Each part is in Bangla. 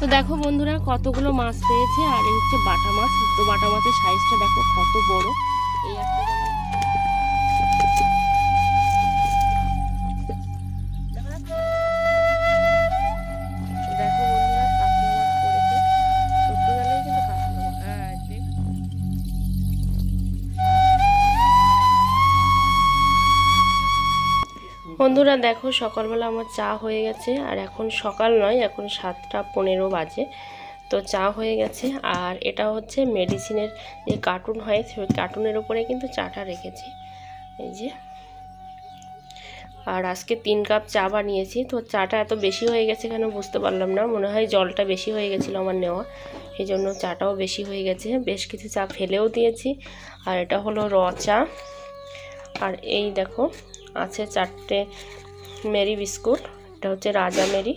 তো দেখো বন্ধুরা কতগুলো মাছ পেয়েছে, আর এই হচ্ছে বাটা মাছ। তো বাটা মাছের সাইজটা দেখো কত বড়। এই একটা দেখো বন্ধুরা কাতলা মাছ পড়েছে, ধরতে গেলেই কিন্তু কাতলা মাছ। বন্ধুরা দেখো সকালবেলা আমার চা হয়ে গেছে, আর এখন সকাল নয়, এখন 7টা 15 বাজে। তো চা হয়ে গেছে, আর এটা হচ্ছে মেডিসিনের যে কার্টুন হয় সেই কার্টুনের উপরে কিন্তু চাটা রেখেছি, এই যে। আর আজকে 3 কাপ চা বানিয়েছি। তো চাটা এত বেশি হয়ে গেছে কেন বুঝতে পারলাম না, মনে হয় জলটা বেশি হয়ে গেছিলো আমার নেওয়া, এই জন্য চাটাও বেশি হয়ে গেছে। বেশ কিছু চা ফেলেও দিয়েছি। আর এটা হলো র চা। আর এই দেখো আছে 4টে মেরি বিস্কুট, এটা হচ্ছে রাজা মেরি।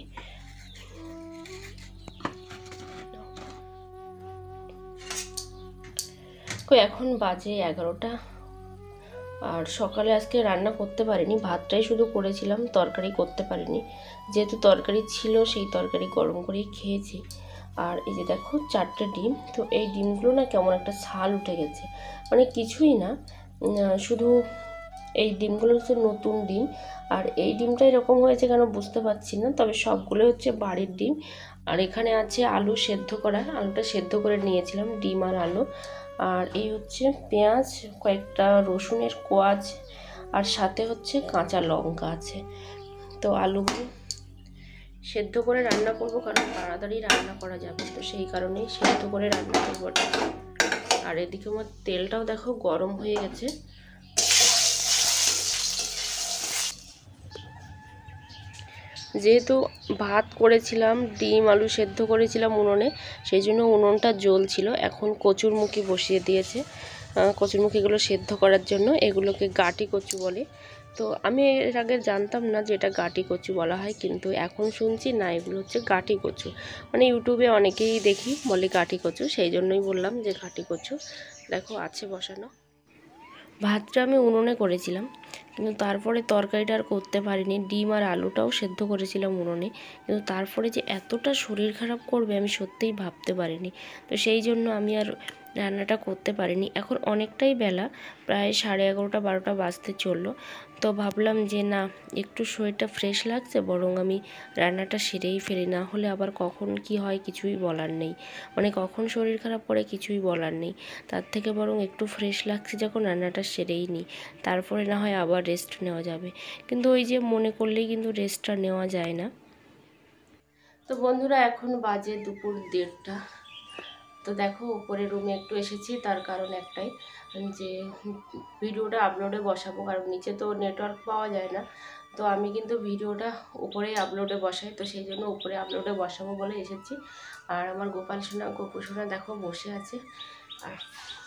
এখন বাজে 11টা। আর সকালে আজকে রান্না করতে পারিনি, ভাতটাই শুধু করেছিলাম, তরকারি করতে পারিনি। যেহেতু তরকারি ছিল সেই তরকারি গরম করেই খেয়েছি। আর এই যে দেখো 4টে ডিম। তো এই ডিমগুলো না কেমন একটা ছাল উঠে গেছে, মানে কিছুই না, শুধু এই ডিমগুলো হচ্ছে নতুন ডিম। আর এই ডিমটা এরকম হয়েছে কেন বুঝতে পারছি না, তবে সবগুলো হচ্ছে বাড়ির ডিম। আর এখানে আছে আলু সেদ্ধ করা, আলুটা সেদ্ধ করে নিয়েছিলাম, ডিম আর আলু। আর এই হচ্ছে পেঁয়াজ, কয়েকটা রসুনের কোয়াজ, আর সাথে হচ্ছে কাঁচা লঙ্কা আছে। তো আলুগুলো সেদ্ধ করে রান্না করবো, কারণ তাড়াতাড়ি রান্না করা যাবে, তো সেই কারণেই সেদ্ধ করে রান্না করবো। আর এদিকে আমার তেলটাও দেখো গরম হয়ে গেছে। যেহেতু ভাত করেছিলাম, ডিম আলু সেদ্ধ করেছিলাম উনুনে, সেই জন্য উনুনটা জ্বলছিল। এখন কচুরমুখী বসিয়ে দিয়েছে, কচুরমুখীগুলো সেদ্ধ করার জন্য। এগুলোকে গাটি কচু বলে। তো আমি এর আগে জানতাম না যে এটা গাটি কচু বলা হয়, কিন্তু এখন শুনছি না এগুলো হচ্ছে গাটি কচু। মানে ইউটিউবে অনেকেই দেখি বলে গাটি কচু, সেই জন্যই বললাম যে গাটি কচু। দেখো আছে বসানো। ভাতটা আমি উনুনে করেছিলাম, কিন্তু তারপরে তরকারিটা আর করতে পারিনি। ডিম আর আলুটাও সেদ্ধ করেছিলাম উনুনে, কিন্তু তারপরে যে এতটা শরীর খারাপ করবে আমি সত্যিই ভাবতে পারিনি। তো সেই জন্য আমি আর রান্নাটা করতে পারিনি। এখন অনেকটাই বেলা, প্রায় 11:30-12টা বাজতে চললো। তো ভাবলাম যে না, একটু শরীরটা ফ্রেশ লাগছে, বরং আমি রান্নাটা সেরেই ফেলি, না হলে আবার কখন কি হয় কিছুই বলার নেই। মানে কখন শরীর খারাপ করে কিছুই বলার নেই। তার থেকে বরং একটু ফ্রেশ লাগছে যখন, রান্নাটা সেরেই নিই, তারপরে না হয় আবার রেস্ট নেওয়া যাবে। কিন্তু ওই যে মনে করলেই কিন্তু রেস্টটা নেওয়া যায় না। তো বন্ধুরা এখন বাজে দুপুর 1:30। তো দেখো উপরে রুমে একটু এসেছি, তার কারণ একটাই যে ভিডিওটা আপলোডে বসাবো, কারণ নিচে তো নেটওয়ার্ক পাওয়া যায় না। তো আমি কিন্তু ভিডিওটা উপরেই আপলোডে বসাই, তো সেই জন্য উপরে আপলোডে বসাবো বলে এসেছি। আর আমার গোপাল সোনা গোপু সোনা দেখো বসে আছে। আর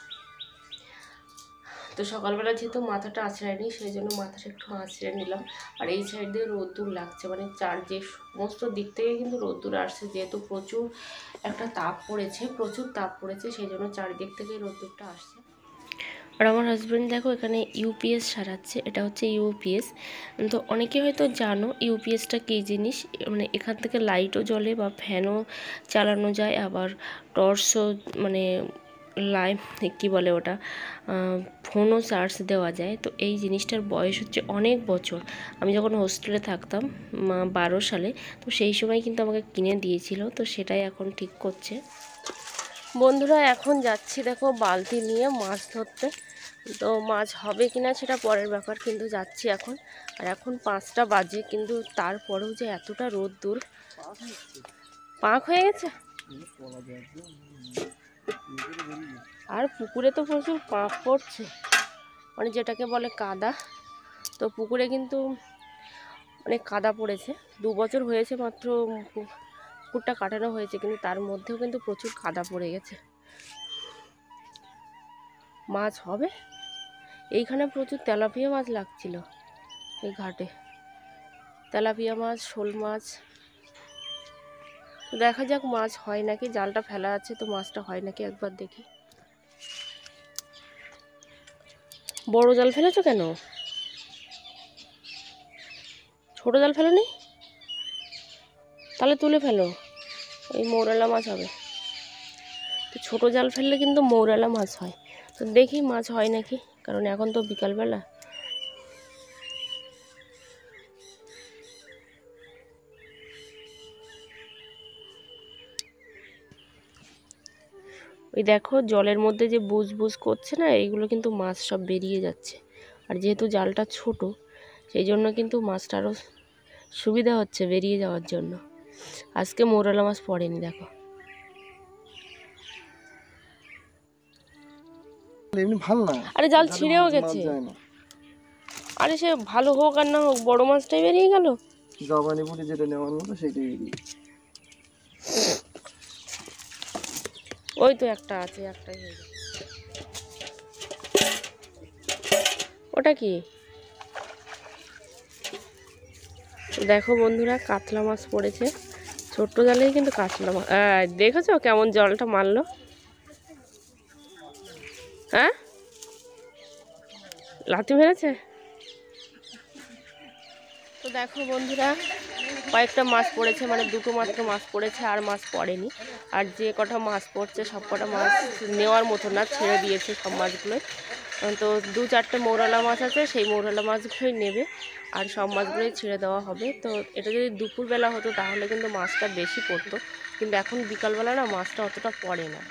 তো সকালবেলা যেহেতু মাথাটা আঁচড়ায়নি, সেই জন্য মাথাটা একটু আঁচড়ে নিলাম। আর এই সাইড দিয়ে রোদ্দুর লাগছে, মানে যে সমস্ত দিক থেকে কিন্তু রোদ্দুর আসছে, যেহেতু প্রচুর একটা তাপ পড়েছে, প্রচুর তাপ পড়েছে, সেই জন্য চারিদিক থেকে রোদ্দুরটা আসছে। আর আমার হাজব্যান্ড দেখো এখানে ইউপিএস সারাচ্ছে, এটা হচ্ছে ইউপিএস। তো অনেকে হয়তো জানো ইউপিএসটা কী জিনিস। মানে এখান থেকে লাইটও জ্বলে বা ফ্যানও চালানো যায়, আবার টর্চও, মানে লাইভ কী বলে ওটা, ফোনও চার্জ দেওয়া যায়। তো এই জিনিসটার বয়স হচ্ছে অনেক বছর। আমি যখন হোস্টেলে থাকতাম 12 সালে, তো সেই সময় কিন্তু আমাকে কিনে দিয়েছিল, তো সেটাই এখন ঠিক করছে। বন্ধুরা এখন যাচ্ছি দেখো বালতি নিয়ে মাছ ধরতে। তো মাছ হবে কিনা সেটা পরের ব্যাপার, কিন্তু যাচ্ছি এখন। আর এখন 5টা বাজে, কিন্তু তারপরেও যে এতটা রোদ্দুর, পাক হয়ে গেছে। আর পুকুরে তো প্রচুর পাক পড়ছে, মানে যেটাকে বলে কাদা। তো পুকুরে কিন্তু অনেক কাদা পড়েছে। 2 বছর হয়েছে মাত্র পুকুরটা কাটানো হয়েছে, কিন্তু তার মধ্যেও কিন্তু প্রচুর কাদা পড়ে গেছে। মাছ হবে, এইখানে প্রচুর তেলাপিয়া মাছ লাগছিল, এই ঘাটে তেলাপিয়া মাছ, শোল মাছ। তো দেখা যাক মাছ হয় নাকি, জালটা ফেলা আছে, তো মাছটা হয় নাকি একবার দেখি। বড় জাল ফেলেছো কেন? ছোট জাল ফেলোনি? তাহলে তুলে ফেলো। ওই মৌরলা মাছ হবে। তো ছোটো জাল ফেললে কিন্তু মৌরলা মাছ হয়। তো দেখি মাছ হয় নাকি, কারণ এখন তো বিকালবেলা। ওই দেখো জলের মধ্যে যে বুজ বুজ করছে না, এইগুলো কিন্তু মাছ সব বেরিয়ে যাচ্ছে। আর যেহেতু জালটা ছোট, সেই জন্য কিন্তু মাছটা আরও সুবিধা হচ্ছে বেরিয়ে যাওয়ার জন্য। আজকে মৌরলা মাছ পড়েনি দেখো। আরে জাল ছিঁড়েও গেছে। আরে সে ভালো হোক আর না হোক, বড় মাছটাই বেরিয়ে গেল। জবানিপুরে যেটা নেওয়ার মতো সেটাই বেরিয়ে। ওই তো একটা আছে, একটাই হয়ে গেছে। ওটা কি? দেখো বন্ধুরা, কাতলা মাছ পড়েছে। ছোট্ট জালেই কিন্তু কাতলা মাছ। দেখেছো কেমন জলটা মারলো? হ্যাঁ, লাথি মেরেছে। তো দেখো বন্ধুরা, কয়েকটা মাছ পড়েছে, মানে দুটো মাত্র মাছ পড়েছে, আর মাছ পড়েনি। আর যে কটা মাছ পড়ছে সব কটা মাছ নেওয়ার মতো না, ছেড়ে দিয়েছে সব মাছগুলোই। তো 2-4টে মৌরলা মাছ আছে, সেই মৌরলা মাছগুলোই নেবে, আর সব মাছগুলোই ছেড়ে দেওয়া হবে। তো এটা যদি দুপুরবেলা হতো তাহলে কিন্তু মাছটা বেশি পড়তো, কিন্তু এখন বিকালবেলা না, মাছটা অতটা পড়ে না।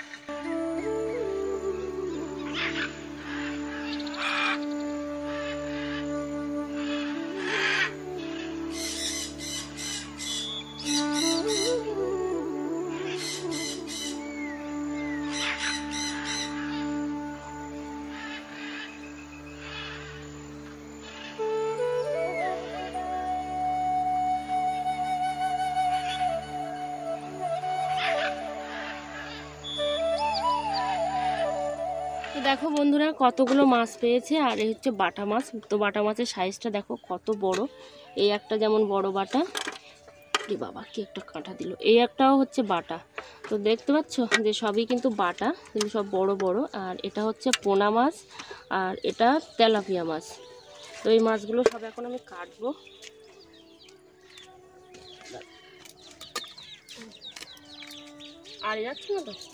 তো দেখো বন্ধুরা, কতগুলো মাছ পেয়েছে, আর এই হচ্ছে বাটা মাছ। তো বাটা মাছের সাইজটা দেখো কত বড়। এই একটা যেমন বড় বাটা, এ বাবা কি একটা কাঁটা দিল। এই একটাও হচ্ছে বাটা। তো দেখতে পাচ্ছ যে সবই কিন্তু বাটা, কিন্তু সব বড় বড়। আর এটা হচ্ছে পোনা মাছ, আর এটা তেলাপিয়া মাছ। তো এই মাছগুলো সব এখন আমি কাটবো। আর যাচ্ছে না তো।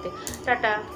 সাথে। টাটা।